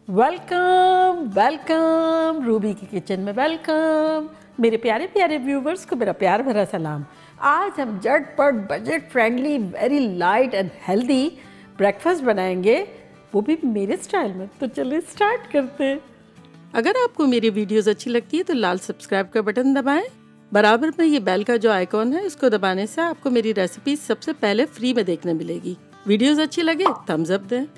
Welcome welcome Ruby की kitchen में welcome. मेरे प्यारे प्यारे व्यूवर्स को मेरा प्यार भरा सलाम। आज हम झटपट budget friendly very light and healthy breakfast बनाएंगे, वो भी मेरे स्टाइल में। तो चलिए स्टार्ट करते हैं। अगर आपको मेरी वीडियोस अच्छी लगती है तो लाल सब्सक्राइब का बटन दबाएं। बराबर में ये बेल का जो आइकॉन है इसको दबाने से आपको मेरी रेसिपी सबसे पहले फ्री में देखने मिलेगी। वीडियोस अच्छी लगे थम्स अप दें।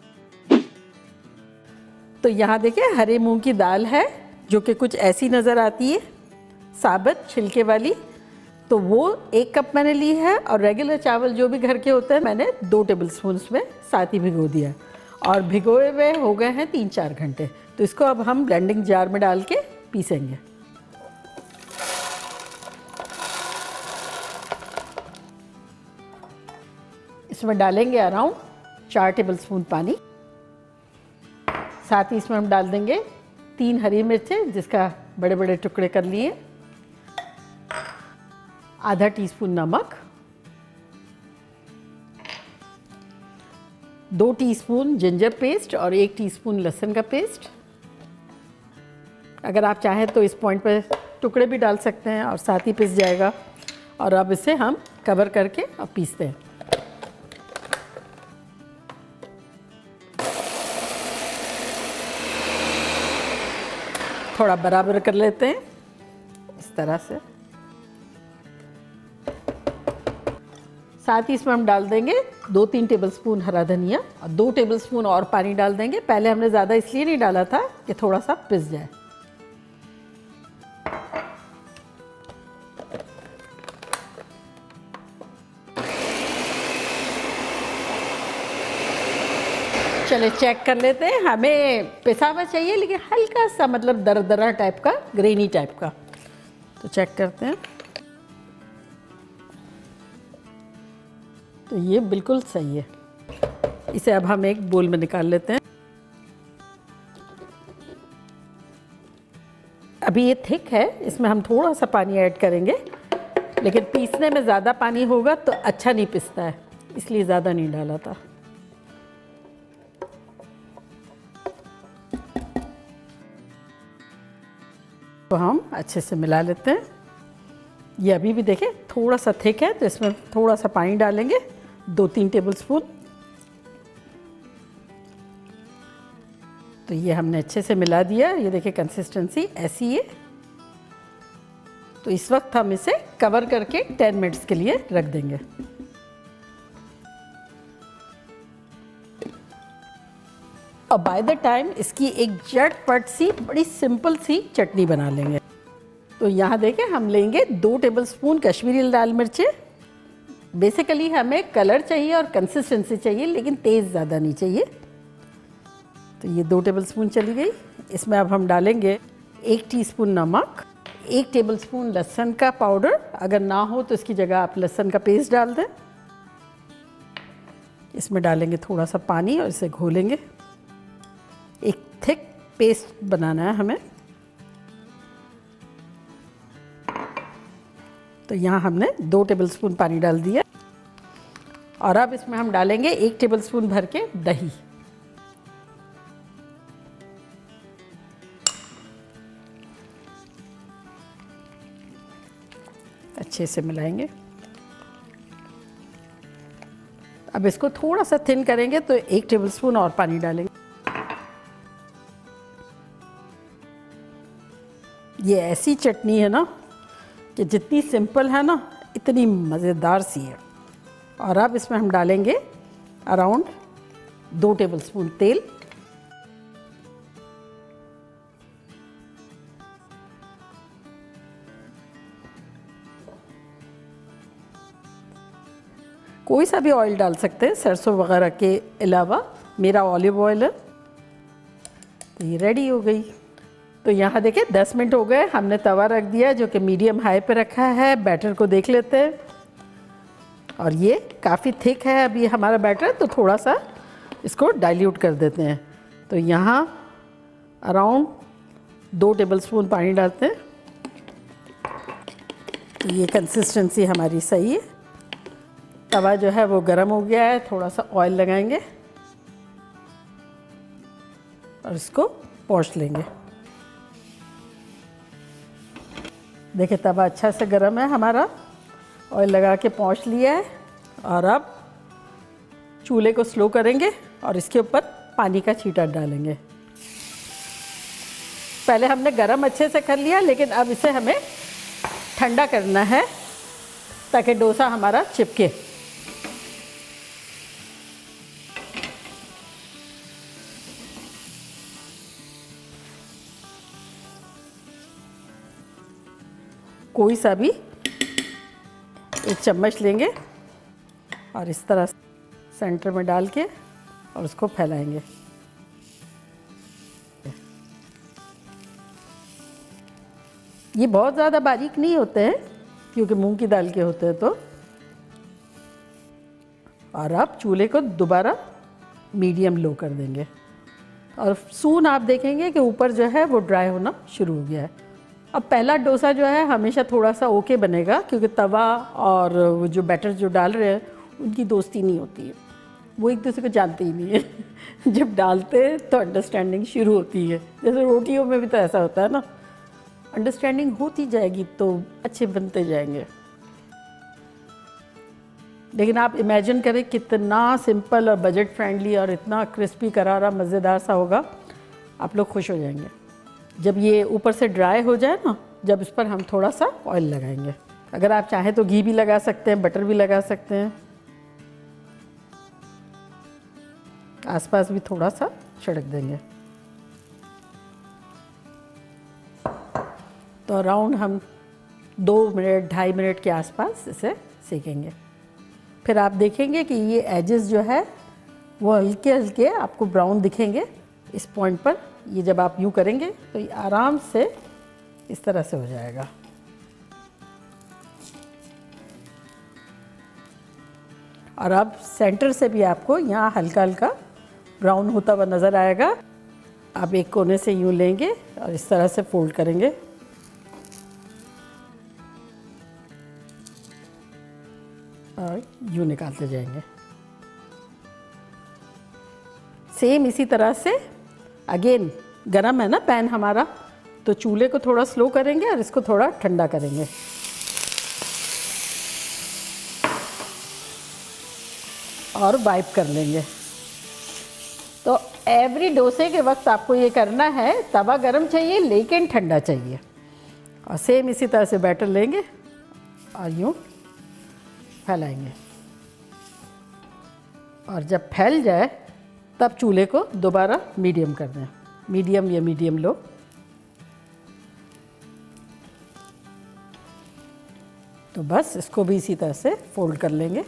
तो यहाँ देखिए हरे मूंग की दाल है जो कि कुछ ऐसी नज़र आती है, साबुत छिलके वाली। तो वो 1 कप मैंने ली है और रेगुलर चावल जो भी घर के होते हैं मैंने 2 टेबलस्पून उसमें साथ ही भिगो दिया और भिगोए हुए हो गए हैं 3-4 घंटे। तो इसको अब हम ब्लेंडिंग जार में डाल के पीसेंगे। इसमें डालेंगे अराउंड 4 टेबलस्पून पानी। साथ ही इसमें हम डाल देंगे 3 हरी मिर्चें जिसका बड़े बड़े टुकड़े कर लिए, आधा टीस्पून नमक, 2 टीस्पून जिंजर पेस्ट और 1 टीस्पून लहसुन का पेस्ट। अगर आप चाहें तो इस पॉइंट पर टुकड़े भी डाल सकते हैं और साथ ही पिस जाएगा। और अब इसे हम कवर करके अब पीसते हैं। थोड़ा बराबर कर लेते हैं इस तरह से। साथ ही इसमें हम डाल देंगे 2-3 टेबलस्पून हरा धनिया और 2 टेबलस्पून और पानी डाल देंगे। पहले हमने ज़्यादा इसलिए नहीं डाला था कि थोड़ा सा पिस जाए। चले चेक कर लेते हैं। हमें पिसा हुआ चाहिए लेकिन हल्का सा मतलब दरदरा टाइप का, ग्रेनी टाइप का। तो चेक करते हैं। तो ये बिल्कुल सही है। इसे अब हम एक बोल में निकाल लेते हैं। अभी ये थिक है, इसमें हम थोड़ा सा पानी ऐड करेंगे, लेकिन पीसने में ज़्यादा पानी होगा तो अच्छा नहीं पिसता है, इसलिए ज़्यादा नहीं डाला था। तो हम अच्छे से मिला लेते हैं। ये अभी भी देखें थोड़ा सा थिक है तो इसमें थोड़ा सा पानी डालेंगे, 2-3 टेबलस्पून। तो ये हमने अच्छे से मिला दिया। ये देखिए कंसिस्टेंसी ऐसी है। तो इस वक्त हम इसे कवर करके 10 मिनट्स के लिए रख देंगे। और बाय द टाइम इसकी एक झटपट सी बड़ी सिंपल सी चटनी बना लेंगे। तो यहाँ देखें हम लेंगे 2 टेबलस्पून कश्मीरी लाल मिर्चें। बेसिकली हमें कलर चाहिए और कंसिस्टेंसी चाहिए लेकिन तेज़ ज़्यादा नहीं चाहिए। तो ये 2 टेबलस्पून चली गई। इसमें अब हम डालेंगे 1 टीस्पून नमक, 1 टेबलस्पून लहसुन का पाउडर। अगर ना हो तो इसकी जगह आप लहसुन का पेस्ट डाल दें। इसमें डालेंगे थोड़ा सा पानी और इसे घोलेंगे। एक थिक पेस्ट बनाना है हमें। तो यहाँ हमने 2 टेबलस्पून पानी डाल दिया और अब इसमें हम डालेंगे 1 टेबलस्पून भर के दही। अच्छे से मिलाएंगे। अब इसको थोड़ा सा थिन करेंगे तो 1 टेबलस्पून और पानी डालेंगे। ये ऐसी चटनी है ना कि जितनी सिंपल है ना इतनी मज़ेदार सी है। और अब इसमें हम डालेंगे अराउंड 2 टेबलस्पून तेल। कोई सा भी ऑयल डाल सकते हैं सरसों वगैरह के अलावा। मेरा ऑलिव ऑयल है। तो ये रेडी हो गई। तो यहाँ देखिए 10 मिनट हो गए। हमने तवा रख दिया जो कि मीडियम हाई पे रखा है। बैटर को देख लेते हैं और ये काफ़ी थिक है अभी हमारा बैटर, तो थोड़ा सा इसको डाइल्यूट कर देते हैं। तो यहाँ अराउंड 2 टेबलस्पून पानी डालते हैं। तो ये कंसिस्टेंसी हमारी सही है। तवा जो है वो गर्म हो गया है, थोड़ा सा ऑयल लगाएंगे और इसको पोंछ लेंगे। देखिए तवा अच्छा से गर्म है हमारा, ऑयल लगा के पोंछ लिया है। और अब चूल्हे को स्लो करेंगे और इसके ऊपर पानी का छींटा डालेंगे। पहले हमने गरम अच्छे से कर लिया, लेकिन अब इसे हमें ठंडा करना है ताकि डोसा हमारा चिपके। कोई सा भी एक चम्मच लेंगे और इस तरह सेंटर में डाल के और उसको फैलाएंगे। ये बहुत ज़्यादा बारीक नहीं होते हैं क्योंकि मूंग की दाल के होते हैं तो। और अब चूल्हे को दोबारा मीडियम लो कर देंगे और सून आप देखेंगे कि ऊपर जो है वो ड्राई होना शुरू हो गया है। अब पहला डोसा जो है हमेशा थोड़ा सा ओके बनेगा क्योंकि तवा और वो जो बैटर जो डाल रहे हैं उनकी दोस्ती नहीं होती है, वो एक दूसरे को जानते ही नहीं है। जब डालते हैं तो अंडरस्टैंडिंग शुरू होती है। जैसे रोटियों में भी तो ऐसा होता है ना, अंडरस्टैंडिंग होती जाएगी तो अच्छे बनते जाएंगे। लेकिन आप इमेजिन करें कितना सिंपल और बजट फ्रेंडली और इतना क्रिस्पी करारा मज़ेदार सा होगा, आप लोग खुश हो जाएंगे। जब ये ऊपर से ड्राई हो जाए ना, जब इस पर हम थोड़ा सा ऑयल लगाएंगे। अगर आप चाहें तो घी भी लगा सकते हैं, बटर भी लगा सकते हैं, आसपास भी थोड़ा सा छिड़क देंगे। तो अराउंड हम 2 मिनट 2.5 मिनट के आसपास इसे सेकेंगे। फिर आप देखेंगे कि ये एजेस जो है वो हल्के हल्के आपको ब्राउन दिखेंगे। इस पॉइंट पर ये जब आप यूँ करेंगे तो ये आराम से इस तरह से हो जाएगा। और अब सेंटर से भी आपको यहाँ हल्का हल्का ब्राउन होता हुआ नज़र आएगा। आप एक कोने से यूँ लेंगे और इस तरह से फोल्ड करेंगे और यूँ निकालते जाएंगे। सेम इसी तरह से अगेन गरम है ना पैन हमारा, तो चूल्हे को थोड़ा स्लो करेंगे और इसको थोड़ा ठंडा करेंगे। और वाइप कर लेंगे। तो एवरी डोसे के वक्त आपको ये करना है, तवा गरम चाहिए लेकिन ठंडा चाहिए। और सेम इसी तरह से बैटर लेंगे और यूँ फैलाएंगे। और जब फैल जाए तब चूल्हे को दोबारा मीडियम कर दें, मीडियम या मीडियम लो। तो बस इसको भी इसी तरह से फोल्ड कर लेंगे।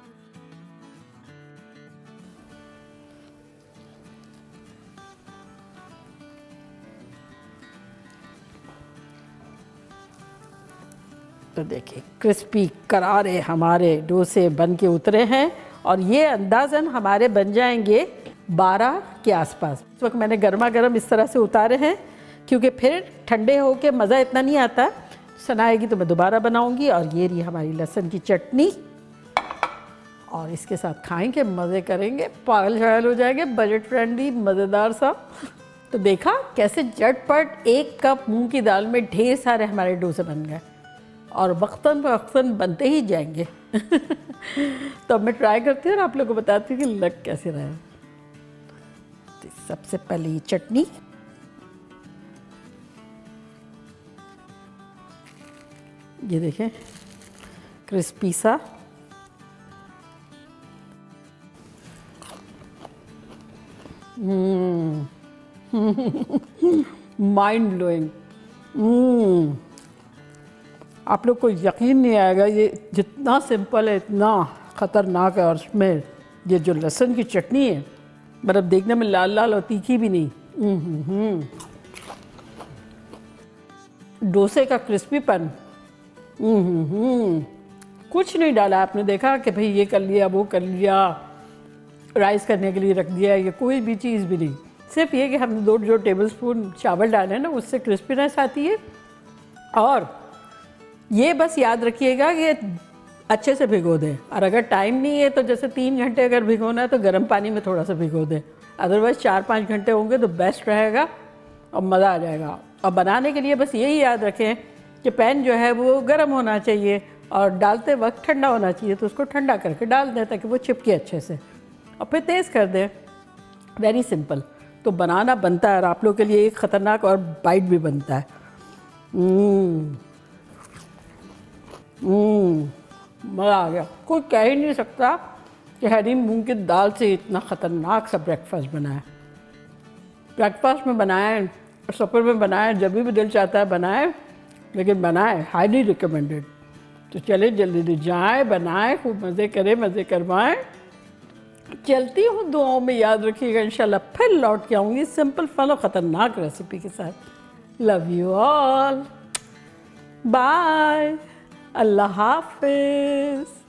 तो देखिए क्रिस्पी करारे हमारे डोसे बन के उतरे हैं और ये अंदाज़न हमारे बन जाएंगे 12 के आसपास। इस वक्त मैंने गर्मा गर्म इस तरह से उतारे हैं क्योंकि फिर ठंडे होके मज़ा इतना नहीं आता। सनाएगी तो मैं दोबारा बनाऊंगी। और ये रही हमारी लहसुन की चटनी और इसके साथ खाएंगे, मज़े करेंगे, पागल शागल हो जाएंगे, बजट फ्रेंडली मज़ेदार सा। तो देखा कैसे झटपट 1 कप मूंग की दाल में ढेर सारे हमारे डोसे बन गए और वक्तन फ़वक्तन बनते ही जाएंगे। तो अब मैं ट्राई करती हूँ और आप लोगों को बताती हूँ कि लग कैसे रहा है। तो सबसे पहले ये चटनी, ये देखें क्रिस्पी सा, माइंड ब्लोइंग। आप लोग को यकीन नहीं आएगा ये जितना सिंपल है इतना ख़तरनाक है। और उसमें ये जो लहसुन की चटनी है मतलब देखने में लाल लाल और तीखी भी नहीं। डोसे का क्रिस्पीपन, कुछ नहीं डाला आपने, देखा कि भाई ये कर लिया वो कर लिया, राइस करने के लिए रख दिया, ये कोई भी चीज़ भी नहीं। सिर्फ ये कि हमने 2 टेबलस्पून चावल डाले ना, उससे क्रिस्पीनेस आती है। और ये बस याद रखिएगा कि अच्छे से भिगो दें। और अगर टाइम नहीं है तो जैसे 3 घंटे अगर भिगोना है तो गर्म पानी में थोड़ा सा भिगो दें अदरवाइज़ 4-5 घंटे होंगे तो बेस्ट रहेगा और मज़ा आ जाएगा। और बनाने के लिए बस यही याद रखें कि पैन जो है वो गर्म होना चाहिए और डालते वक्त ठंडा होना चाहिए, तो उसको ठंडा करके डाल दें ताकि वो चिपके अच्छे से, और फिर तेज़ कर दें। Very simple. तो बनाना बनता है और आप लोग के लिए एक ख़तरनाक और बाइट भी बनता है। मज़ा आ गया। कोई कह ही नहीं सकता कि हरी मूंग की दाल से इतना ख़तरनाक सा ब्रेकफास्ट बना है। ब्रेकफास्ट में बनाएं, सफ़र में बनाएं, जब भी दिल चाहता है बनाएं, लेकिन बनाएं, हाईली रिकमेंडेड। तो चले जल्दी जाएं, बनाएं, खूब मज़े करें, मज़े करवाएं। चलती हूँ, दुआओं में याद रखिएगा। इंशाल्लाह फिर लौट के आऊँगी सिंपल फन और ख़तरनाक रेसिपी के साथ। लव यू ऑल, बाय, अल्लाह हाफिज़।